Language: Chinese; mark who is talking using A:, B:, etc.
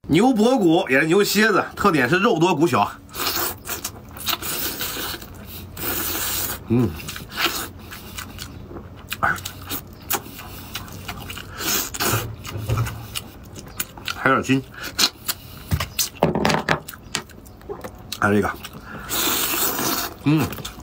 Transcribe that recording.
A: 牛脖骨也是牛蝎子，特点是肉多骨小。还有点筋。看这个，